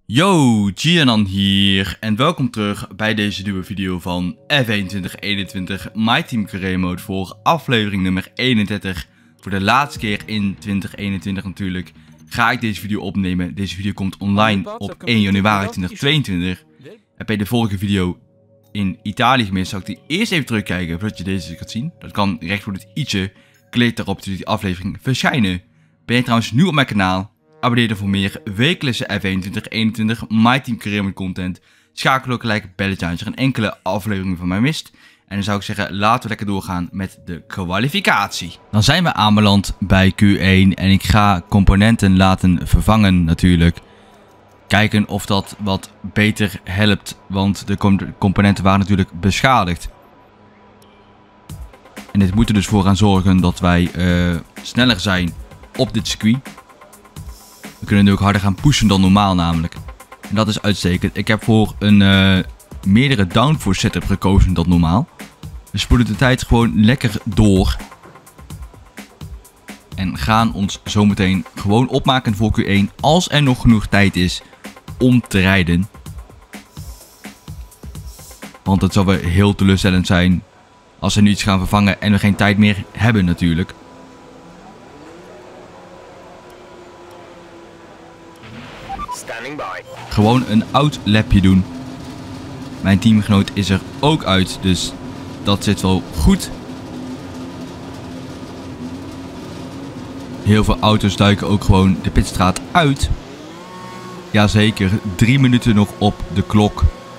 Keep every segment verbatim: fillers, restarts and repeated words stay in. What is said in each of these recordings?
Yo, Gianan hier en welkom terug bij deze nieuwe video van F één twintig eenentwintig My Team Career Mode voor aflevering nummer eenendertig. Voor de laatste keer in twintig eenentwintig natuurlijk ga ik deze video opnemen. Deze video komt online op één januari tweeduizend tweeëntwintig. Heb je de vorige video in Italië gemist, zou ik die eerst even terugkijken voordat je deze gaat zien. Dat kan recht voor dit i'tje. Klik daarop zodat die aflevering verschijnen. Ben je trouwens nieuw op mijn kanaal? Abonneer je voor meer wekelijkse F één twintig eenentwintig My Team Career Mode content. Schakel ook gelijk het belletje aan als je geen enkele aflevering van mij mist. En dan zou ik zeggen, laten we lekker doorgaan met de kwalificatie. Dan zijn we aanbeland bij Q één en ik ga componenten laten vervangen natuurlijk. Kijken of dat wat beter helpt, want de componenten waren natuurlijk beschadigd. En dit moet er dus voor gaan zorgen dat wij uh, sneller zijn op dit circuit. We kunnen nu ook harder gaan pushen dan normaal namelijk. En dat is uitstekend. Ik heb voor een uh, meerdere downforce setup gekozen dan normaal. We spoelen de tijd gewoon lekker door. En gaan ons zometeen gewoon opmaken voor Q één als er nog genoeg tijd is om te rijden. Want het zal wel heel teleurstellend zijn als we nu iets gaan vervangen en we geen tijd meer hebben natuurlijk. Gewoon een oud lapje doen. Mijn teamgenoot is er ook uit, dus dat zit wel goed. Heel veel auto's duiken ook gewoon de pitstraat uit. Jazeker, drie minuten nog op de klok.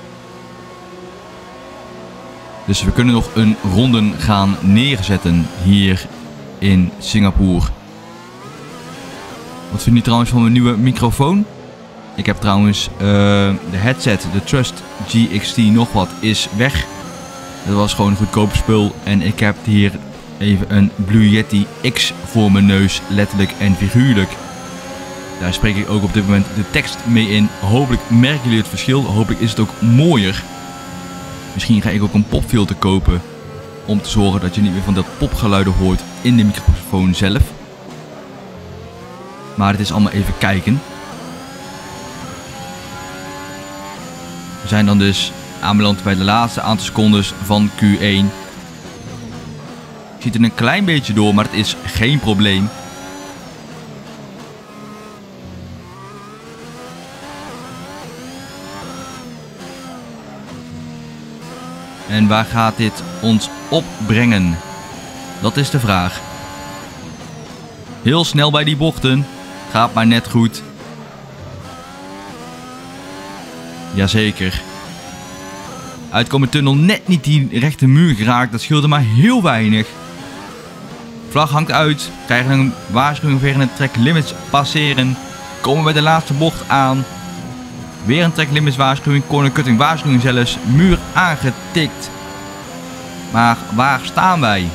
Dus we kunnen nog een ronde gaan neerzetten hier in Singapore. Wat vind je trouwens van mijn nieuwe microfoon? Ik heb trouwens uh, de headset, de Trust G X T nog wat, is weg. Dat was gewoon een goedkoop spul. En ik heb hier even een Blue Yeti X voor mijn neus, letterlijk en figuurlijk. Daar spreek ik ook op dit moment de tekst mee in. Hopelijk merken jullie het verschil. Hopelijk is het ook mooier. Misschien ga ik ook een popfilter kopen. Om te zorgen dat je niet meer van dat popgeluiden hoort in de microfoon zelf. Maar het is allemaal even kijken. We zijn dan dus aanbeland bij de laatste aantal secondes van Q één. Ik zie er een klein beetje door, maar het is geen probleem. En waar gaat dit ons opbrengen? Dat is de vraag. Heel snel bij die bochten. Gaat maar net goed. Jazeker. Uitkomen tunnel net niet die rechte muur geraakt. Dat scheelde maar heel weinig. Vlag hangt uit. Krijgen een waarschuwing weer in het track limits passeren. Komen bij de laatste bocht aan. Weer een track limits waarschuwing. Corner cutting waarschuwing zelfs. Muur aangetikt. Maar waar staan wij?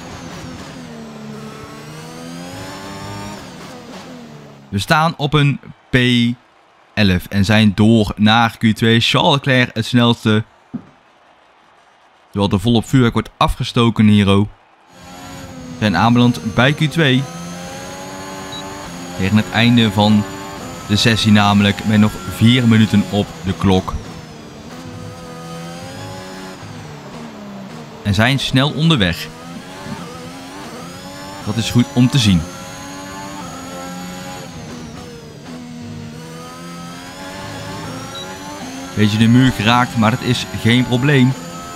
We staan op een P elf en zijn door naar Q twee. Charles Leclerc het snelste. Terwijl er volop vuurwerk wordt afgestoken hier. We zijn aanbeland bij Q twee. Tegen het einde van de sessie namelijk. Met nog vier minuten op de klok. En zijn snel onderweg. Dat is goed om te zien. Beetje de muur geraakt, maar het is geen probleem.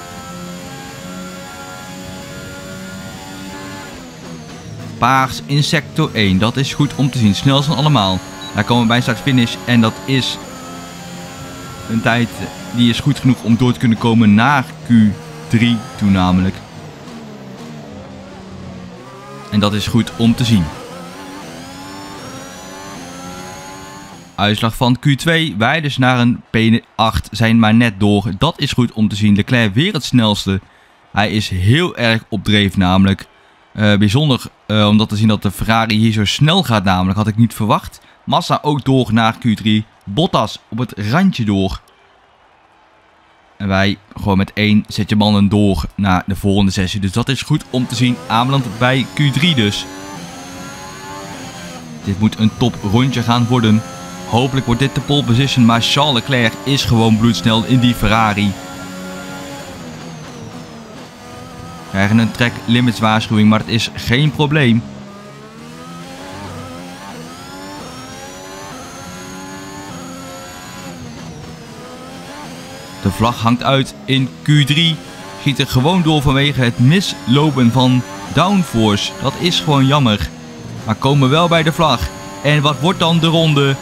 Paars in sector één, dat is goed om te zien. Snelst van allemaal. Daar komen we bij start-finish en dat is een tijd die is goed genoeg om door te kunnen komen naar Q drie toe namelijk. En dat is goed om te zien. Uitslag van Q twee. Wij dus naar een P acht zijn maar net door. Dat is goed om te zien. Leclerc weer het snelste. Hij is heel erg op dreef namelijk. Uh, bijzonder uh, om dat te zien dat de Ferrari hier zo snel gaat namelijk. Had ik niet verwacht. Massa ook door naar Q drie. Bottas op het randje door. En wij gewoon met één setje banden door naar de volgende sessie. Dus dat is goed om te zien. Aanbeland bij Q drie dus. Dit moet een top rondje gaan worden. Hopelijk wordt dit de pole position, maar Charles Leclerc is gewoon bloedsnel in die Ferrari. We krijgen een track limits waarschuwing, maar het is geen probleem. De vlag hangt uit in Q drie. Schiet er gewoon door vanwege het mislopen van downforce. Dat is gewoon jammer. Maar komen wel bij de vlag. En wat wordt dan de ronde?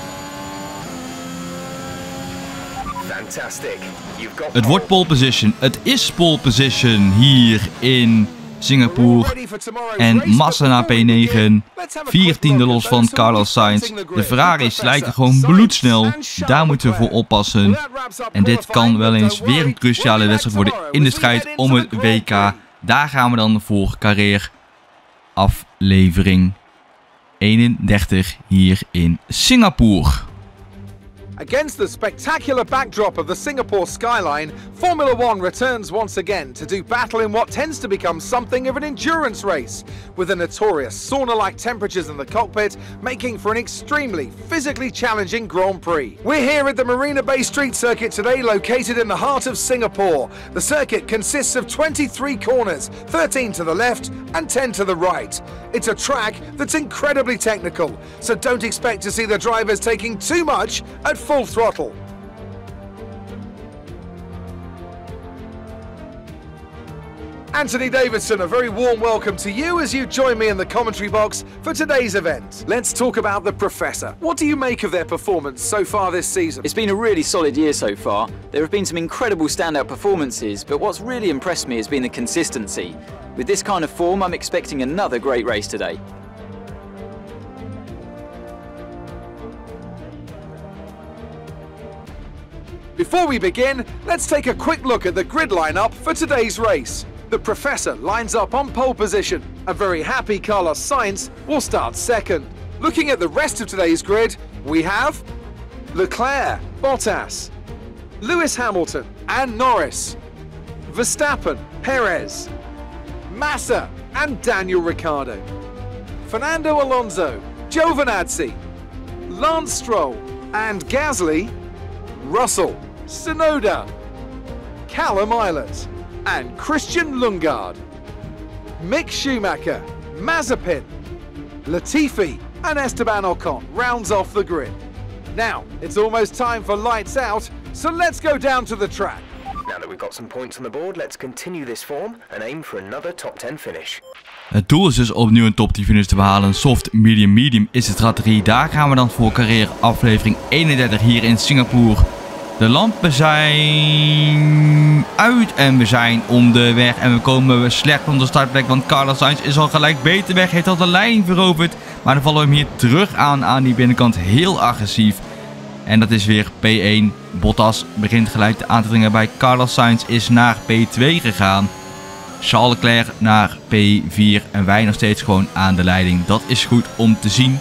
Het wordt pole position. Het is pole position hier in Singapore. En Massa naar P negen. Vier tiende los van Carlos Sainz. De Ferraris lijken gewoon bloedsnel. Daar moeten we voor oppassen. En dit kan wel eens weer een cruciale wedstrijd worden in de strijd om het W K. Daar gaan we dan voor carrière aflevering eenendertig hier in Singapore. Against the spectacular backdrop of the Singapore skyline, Formula One returns once again to do battle in what tends to become something of an endurance race, with the notorious sauna-like temperatures in the cockpit making for an extremely physically challenging Grand Prix. We're here at the Marina Bay Street Circuit today, located in the heart of Singapore. The circuit consists of twenty-three corners, thirteen to the left and ten to the right. It's a track that's incredibly technical, so don't expect to see the drivers taking too much at full throttle. Anthony Davidson, a very warm welcome to you as you join me in the commentary box for today's event. Let's talk about the Professor. What do you make of their performance so far this season? It's been a really solid year so far. There have been some incredible standout performances, but what's really impressed me has been the consistency. With this kind of form, I'm expecting another great race today. Before we begin, let's take a quick look at the grid lineup for today's race. The Professor lines up on pole position. A very happy Carlos Sainz will start second. Looking at the rest of today's grid, we have Leclerc, Bottas, Lewis Hamilton and Norris, Verstappen, Perez, Massa and Daniel Ricciardo, Fernando Alonso, Giovinazzi, Lance Stroll and Gasly, Russell, Tsunoda, Callum Eilert and Christian Lundgaard, Mick Schumacher, Mazepin, Latifi and Esteban Ocon rounds off the grid. Now, it's almost time for lights out, so let's go down to the track. Now that we've got some points on the board, let's continue this form and aim for another top ten finish. Het doel is dus opnieuw een top tien finish te behalen. Soft, medium, medium is de strategie. Daar gaan we dan voor carrière aflevering eenendertig hier in Singapore. De lampen zijn uit en we zijn onderweg. En we komen slecht van de startplek, want Carlos Sainz is al gelijk beter weg. Heeft al de leiding veroverd. Maar dan vallen we hem hier terug aan aan die binnenkant. Heel agressief. En dat is weer P één. Bottas begint gelijk aan te dringen bij Carlos Sainz. Is naar P twee gegaan. Charles Leclerc naar P vier. En wij nog steeds gewoon aan de leiding. Dat is goed om te zien.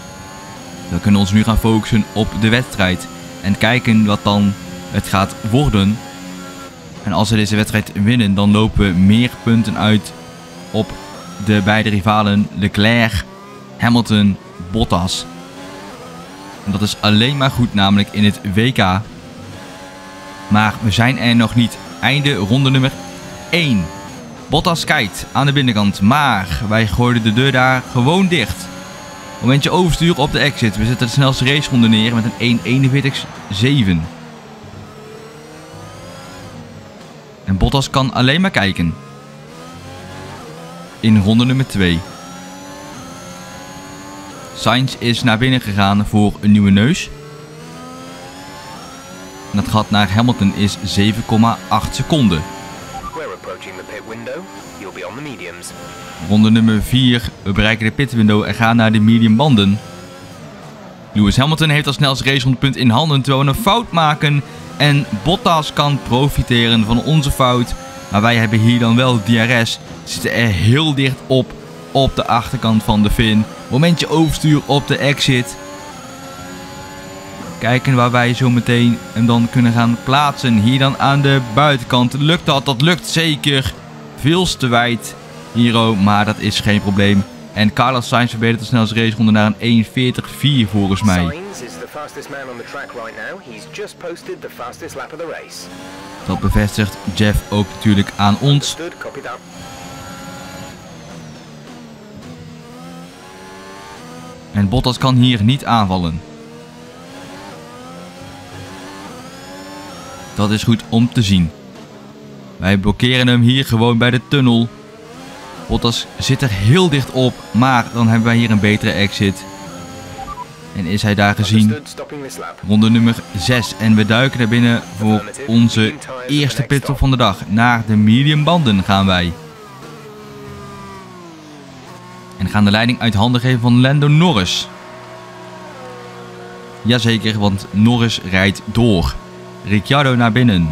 We kunnen ons nu gaan focussen op de wedstrijd. En kijken wat dan het gaat worden. En als we deze wedstrijd winnen, dan lopen we meer punten uit op de beide rivalen Leclerc, Hamilton, Bottas. En dat is alleen maar goed, namelijk in het W K. Maar we zijn er nog niet. Einde ronde nummer één. Bottas kijkt aan de binnenkant, maar wij gooiden de deur daar gewoon dicht. Momentje overstuur op de exit. We zetten de snelste raceronde neer met een één eenenveertig zeven. En Bottas kan alleen maar kijken. In ronde nummer twee. Sainz is naar binnen gegaan voor een nieuwe neus. En dat gat naar Hamilton is zeven komma acht seconden. Ronde nummer vier. We bereiken de pitwindow en gaan naar de medium banden. Lewis Hamilton heeft als snelste racerondepunt in handen terwijl we een fout maken. En Bottas kan profiteren van onze fout. Maar wij hebben hier dan wel D R S. We zitten er heel dicht op. Op de achterkant van de fin. Momentje overstuur op de exit. Kijken waar wij zo meteen hem dan kunnen gaan plaatsen. Hier dan aan de buitenkant. Lukt dat? Dat lukt zeker. Veel te wijd. Hiro, maar dat is geen probleem. En Carlos Sainz verbetert de snelste raceronde naar een één veertig vier volgens mij. fastest man on the track right now. He's just posted the fastest lap of the race. Dat bevestigt Jeff ook natuurlijk aan ons. Understood, copy that. En Bottas kan hier niet aanvallen. Dat is goed om te zien. Wij blokkeren hem hier gewoon bij de tunnel. Bottas zit er heel dicht op, maar dan hebben wij hier een betere exit. En is hij daar gezien. Ronde nummer zes. En we duiken er binnen voor onze eerste pitstop van de dag. Naar de medium banden gaan wij. En gaan de leiding uit handen geven van Lando Norris. Jazeker, want Norris rijdt door. Ricciardo naar binnen.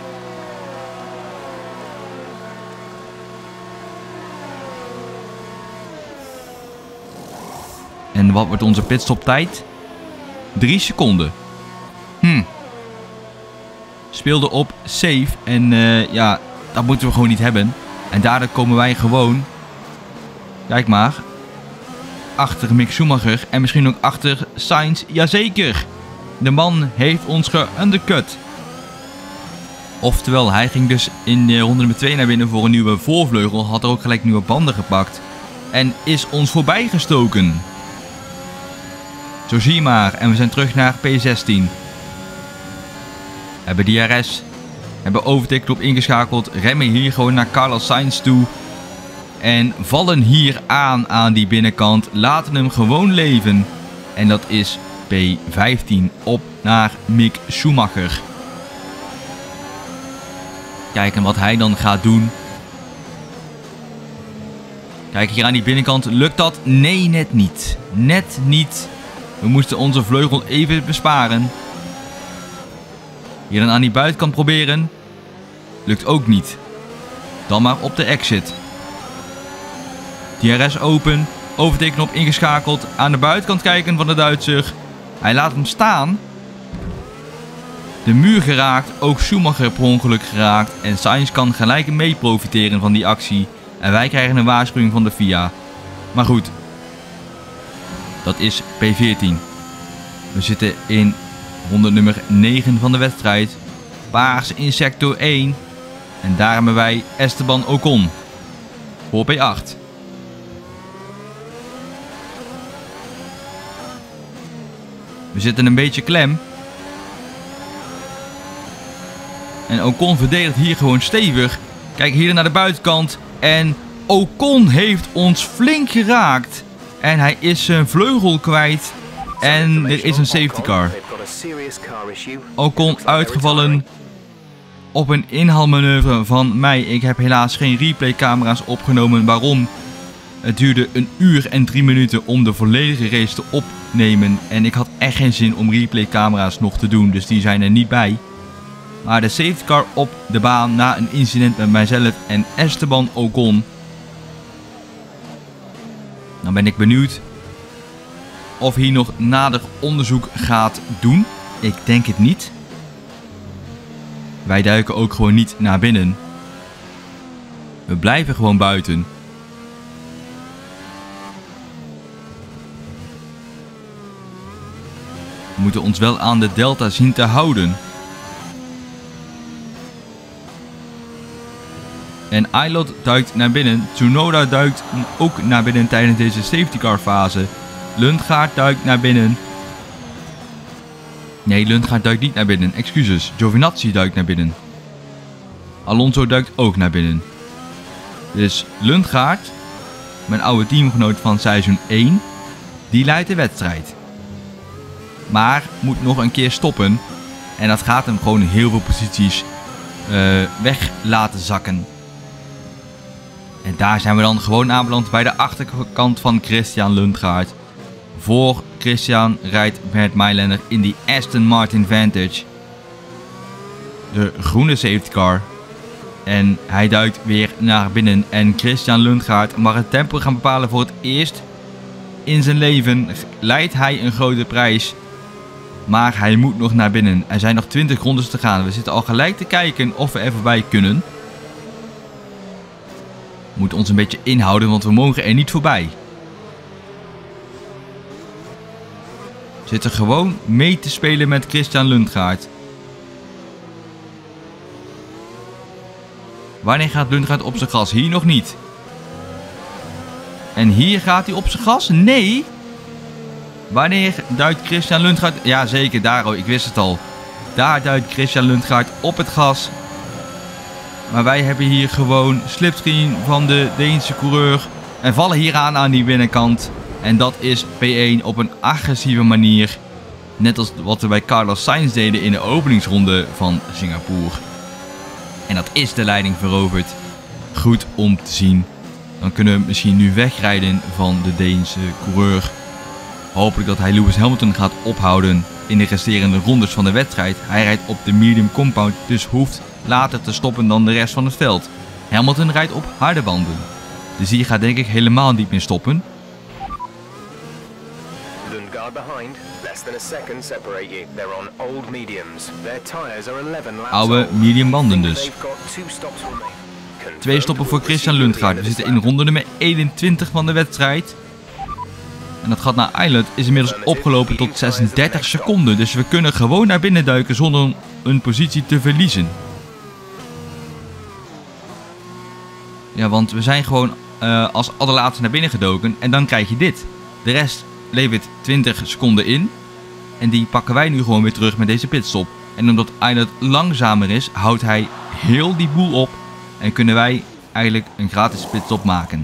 En wat wordt onze pitstop tijd? drie seconden. Hm. Speelde op safe. En uh, ja, dat moeten we gewoon niet hebben. En daardoor komen wij gewoon... Kijk maar. Achter Mick Schumacher. En misschien ook achter Sainz. Jazeker. De man heeft ons geundercut. Oftewel, hij ging dus in de ronde nummer twee naar binnen voor een nieuwe voorvleugel. Had er ook gelijk nieuwe banden gepakt. En is ons voorbij gestoken. Zo zie je maar. En we zijn terug naar P zestien. Hebben D R S. Hebben overtake op ingeschakeld. Remmen hier gewoon naar Carlos Sainz toe. En vallen hier aan aan die binnenkant. Laten hem gewoon leven. En dat is P vijftien. Op naar Mick Schumacher. Kijken wat hij dan gaat doen. Kijk hier aan die binnenkant. Lukt dat? Nee, net niet. Net niet. We moesten onze vleugel even besparen. Hier dan aan die buitenkant proberen. Lukt ook niet. Dan maar op de exit. D R S open. Overtekenknop ingeschakeld. Aan de buitenkant kijken van de Duitser. Hij laat hem staan. De muur geraakt. Ook Schumacher per ongeluk geraakt. En Sainz kan gelijk mee profiteren van die actie. En wij krijgen een waarschuwing van de F I A. Maar goed. Dat is P veertien. We zitten in ronde nummer negen van de wedstrijd. Paars in sector één. En daar hebben wij Esteban Ocon. Voor P acht. We zitten een beetje klem. En Ocon verdedigt hier gewoon stevig. Kijk hier naar de buitenkant. En Ocon heeft ons flink geraakt. En hij is zijn vleugel kwijt. En er is een safety car. Ocon uitgevallen op een inhaalmanoeuvre van mij. Ik heb helaas geen replay camera's opgenomen. Waarom? Het duurde een uur en drie minuten om de volledige race te opnemen. En ik had echt geen zin om replay camera's nog te doen. Dus die zijn er niet bij. Maar de safety car op de baan na een incident met mijzelf en Esteban Ocon. Dan ben ik benieuwd of hij nog nader onderzoek gaat doen. Ik denk het niet. Wij duiken ook gewoon niet naar binnen. We blijven gewoon buiten. We moeten ons wel aan de delta zien te houden. En Aylot duikt naar binnen. Tsunoda duikt ook naar binnen tijdens deze safety car fase. Lundgaard duikt naar binnen. Nee, Lundgaard duikt niet naar binnen. Excuses. Giovinazzi duikt naar binnen. Alonso duikt ook naar binnen. Dus Lundgaard, mijn oude teamgenoot van seizoen één, die leidt de wedstrijd. Maar moet nog een keer stoppen. En dat gaat hem gewoon heel veel posities uh, weg laten zakken. En daar zijn we dan gewoon aanbeland bij de achterkant van Christian Lundgaard. Voor Christian rijdt Bert Mailander in die Aston Martin Vantage. De groene safety car. En hij duikt weer naar binnen. En Christian Lundgaard mag het tempo gaan bepalen voor het eerst in zijn leven. Leidt hij een grote prijs. Maar hij moet nog naar binnen. Er zijn nog twintig rondes te gaan. We zitten al gelijk te kijken of we er voorbij kunnen. We moeten ons een beetje inhouden, want we mogen er niet voorbij. Zit er gewoon mee te spelen met Christian Lundgaard. Wanneer gaat Lundgaard op zijn gas? Hier nog niet. En hier gaat hij op zijn gas? Nee. Wanneer duikt Christian Lundgaard... Ja, zeker, daar, oh, ik wist het al. Daar duikt Christian Lundgaard op het gas. Maar wij hebben hier gewoon slipstream van de Deense coureur. En vallen hier aan aan die binnenkant. En dat is P één op een agressieve manier. Net als wat we bij Carlos Sainz deden in de openingsronde van Singapore. En dat is de leiding veroverd. Goed om te zien. Dan kunnen we misschien nu wegrijden van de Deense coureur. Hopelijk dat hij Lewis Hamilton gaat ophouden in de resterende rondes van de wedstrijd. Hij rijdt op de medium compound, dus hoeft later te stoppen dan de rest van het veld. Hamilton rijdt op harde banden. Dus hier gaat denk ik helemaal niet meer stoppen. Lundgaard behind. Less than a second separate you. They're on old mediums. Their tires are eleven laps Oude old. medium banden dus. They've got two stops remaining. Twee stoppen voor Christian Lundgaard. We zitten in ronde nummer eenentwintig van de wedstrijd. En dat gat naar Island is inmiddels opgelopen tot zesendertig seconden. Dus we kunnen gewoon naar binnen duiken zonder een positie te verliezen. Ja, want we zijn gewoon uh, als allerlaatste naar binnen gedoken. En dan krijg je dit. De rest levert twintig seconden in. En die pakken wij nu gewoon weer terug met deze pitstop. En omdat Island langzamer is, houdt hij heel die boel op. En kunnen wij eigenlijk een gratis pitstop maken.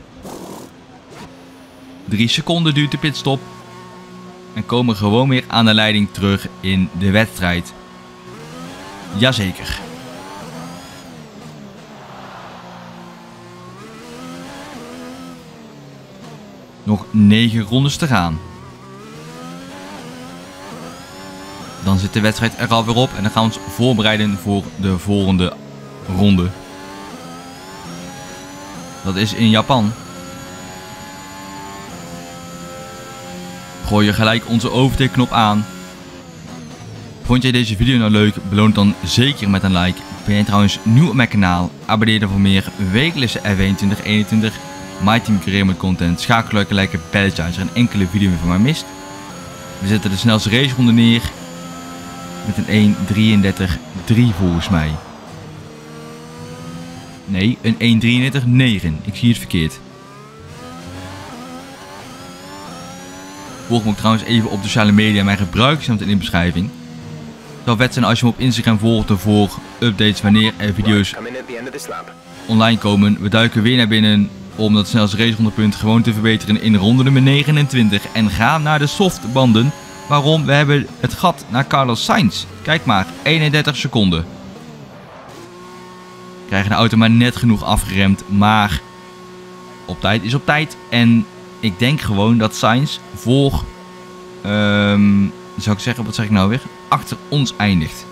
Drie seconden duurt de pitstop. En komen gewoon weer aan de leiding terug in de wedstrijd. Jazeker. Nog negen rondes te gaan. Dan zit de wedstrijd er alweer op. En dan gaan we ons voorbereiden voor de volgende ronde. Dat is in Japan. Gooi je gelijk onze overtake-knop aan. Vond jij deze video nou leuk? Beloon dan zeker met een like. Ben je trouwens nieuw op mijn kanaal? Abonneer dan voor meer wekelijkse F één twintig eenentwintig My Team Career content. Schakel lekker lekker belletje als je een enkele video meer van mij mist. We zetten de snelste raceronde neer. Met een één drieëndertig drie volgens mij. Nee, een één drieëndertig negen. Ik zie het verkeerd. Volg me ook trouwens even op de sociale media. Mijn gebruikersnaam in de beschrijving. Het zou vet zijn als je me op Instagram volgt voor updates wanneer er video's online komen. We duiken weer naar binnen om dat snelste racerondepunt gewoon te verbeteren in ronde nummer negenentwintig. En gaan naar de softbanden. Waarom? We hebben het gat naar Carlos Sainz. Kijk maar, eenendertig seconden. Krijgen de auto maar net genoeg afgeremd. Maar op tijd is op tijd. En ik denk gewoon dat Sainz voor, um, zou ik zeggen, wat zeg ik nou weer, achter ons eindigt.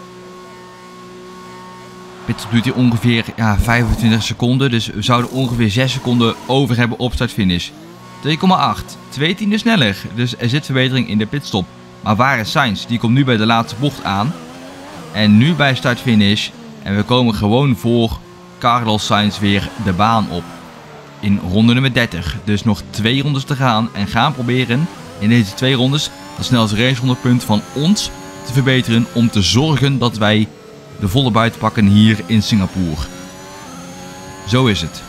Pitstop duurt hier ongeveer ja, vijfentwintig seconden. Dus we zouden ongeveer zes seconden over hebben op start-finish. twee komma acht. Twee tienden sneller. Dus er zit verbetering in de pitstop. Maar waar is Sainz? Die komt nu bij de laatste bocht aan. En nu bij start-finish. En we komen gewoon voor Carlos Sainz weer de baan op. In ronde nummer dertig. Dus nog twee rondes te gaan. En gaan proberen in deze twee rondes het snelste racerondepunt van ons te verbeteren. Om te zorgen dat wij de volle buiten pakken hier in Singapore. Zo is het.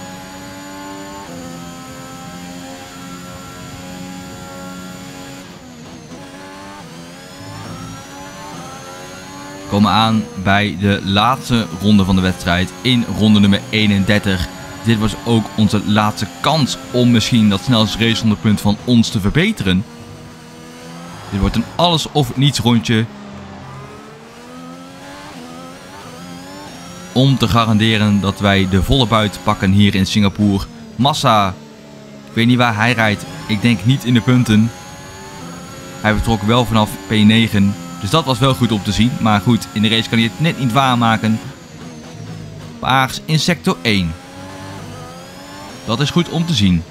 We komen aan bij de laatste ronde van de wedstrijd in ronde nummer eenendertig. Dit was ook onze laatste kans om misschien dat snelste racerondepunt van ons te verbeteren. Dit wordt een alles of niets rondje. Om te garanderen dat wij de volle buit pakken hier in Singapore. Massa, ik weet niet waar hij rijdt. Ik denk niet in de punten. Hij vertrok wel vanaf P negen. Dus dat was wel goed om te zien. Maar goed, in de race kan hij het net niet waarmaken. Paars in sector één. Dat is goed om te zien.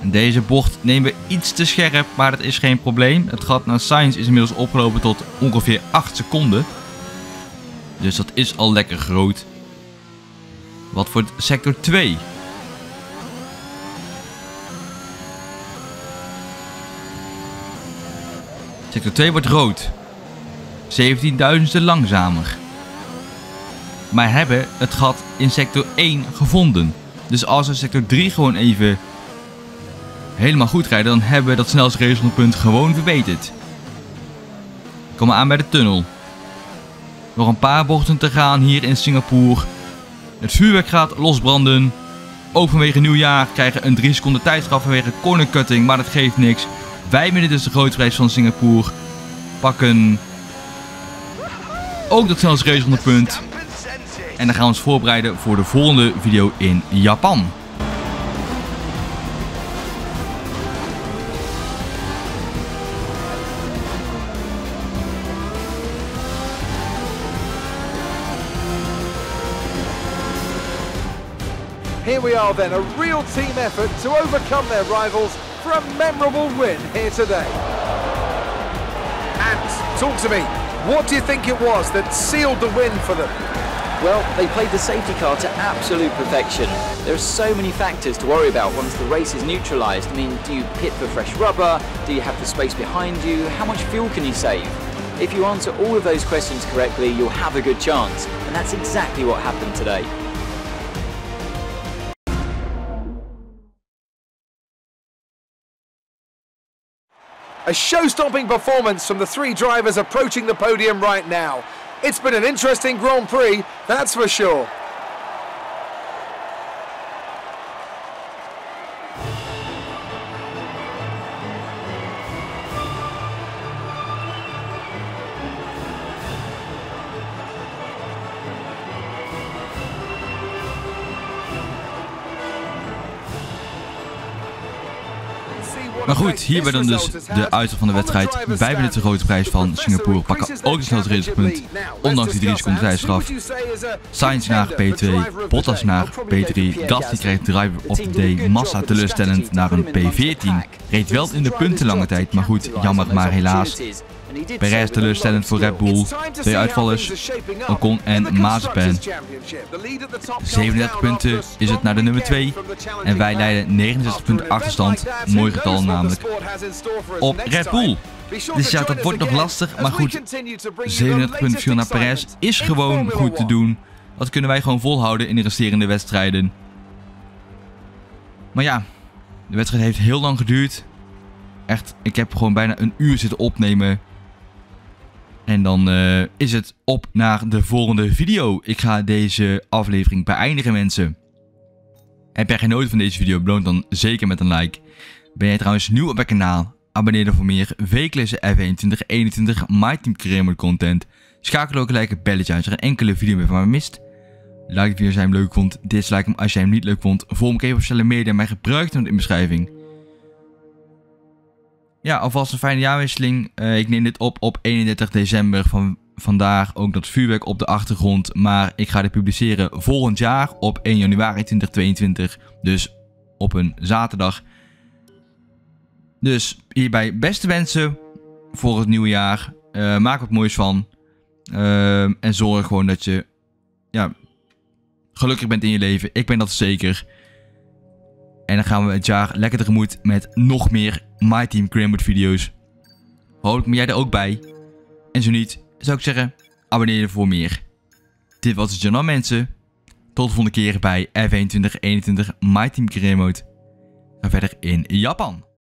Deze bocht nemen we iets te scherp, maar dat is geen probleem. Het gat naar Sainz is inmiddels opgelopen tot ongeveer acht seconden. Dus dat is al lekker groot. Wat voor sector twee? Sector twee wordt rood. zeventienduizendste langzamer. Maar we hebben het gat in sector één gevonden. Dus als we sector drie gewoon even helemaal goed rijden, dan hebben we dat snelste racepunt gewoon verbeterd. We komen aan bij de tunnel. Nog een paar bochten te gaan hier in Singapore. Het vuurwerk gaat losbranden. Ook vanwege nieuwjaar krijgen we een drie seconden tijdstraf vanwege corner cutting, maar dat geeft niks. Wij winnen dus de grote prijs van Singapore. Pakken ook dat snelste racepunt. En dan gaan we ons voorbereiden voor de volgende video in Japan. Here we are then, a real team effort to overcome their rivals for a memorable win here today. And talk to me, what do you think it was that sealed the win for them? Well, they played the safety car to absolute perfection. There are so many factors to worry about once the race is neutralised. I mean, do you pit for fresh rubber? Do you have the space behind you? How much fuel can you save? If you answer all of those questions correctly, you'll have a good chance. And that's exactly what happened today. A show-stopping performance from the three drivers approaching the podium right now. It's been an interesting Grand Prix, that's for sure. Maar goed, hier werd dan dus de uitslag van de wedstrijd. Wij winnen de grote prijs van Singapore, pakken ook het snelste racepunt, ondanks die drie seconden tijdstraf. Sainz naar P twee, Bottas naar P drie, Gasly krijgt driver of the day, Massa teleurstellend naar een P veertien. Reed wel in de punten lange tijd, maar goed, jammer maar helaas. Perez teleurstellend voor Red Bull, twee uitvallers, Ocon en Mazepin. zevenendertig punten is het naar de nummer twee en wij leiden negenenzestig punten achterstand, mooi getal namelijk, op Red Bull. Dus ja, dat wordt nog lastig, maar goed, zevenendertig punten verschil naar Perez is gewoon goed te doen. Dat kunnen wij gewoon volhouden in de resterende wedstrijden. Maar ja, de wedstrijd heeft heel lang geduurd. Echt, ik heb gewoon bijna een uur zitten opnemen. En dan uh, is het op naar de volgende video. Ik ga deze aflevering beëindigen, mensen. Heb jij genoten van deze video? Beloon dan zeker met een like. Ben jij trouwens nieuw op het kanaal? Abonneer dan voor meer wekelijkse F één twintig eenentwintig My Team Career Mode content. Schakel ook gelijk het belletje uit als er een enkele video meer van me mist. Like de video als jij hem leuk vond. Dislike hem als jij hem niet leuk vond. Volg me even op sociale media en mijn gebruik dan in de beschrijving. Ja, alvast een fijne jaarwisseling. Uh, ik neem dit op op eenendertig december. Van vandaag ook dat vuurwerk op de achtergrond. Maar ik ga dit publiceren volgend jaar op één januari tweeduizend tweeëntwintig. Dus op een zaterdag. Dus hierbij beste wensen voor het nieuwe jaar. Uh, maak wat moois van. Uh, en zorg gewoon dat je ja, gelukkig bent in je leven. Ik ben dat zeker. En dan gaan we het jaar lekker tegemoet met nog meer My Team Career Mode video's. Hopelijk ben jij er ook bij. En zo niet, zou ik zeggen, abonneer je voor meer. Dit was het journaal, mensen. Tot de volgende keer bij F één twintig eenentwintig My Team Career Mode. Ga verder in Japan.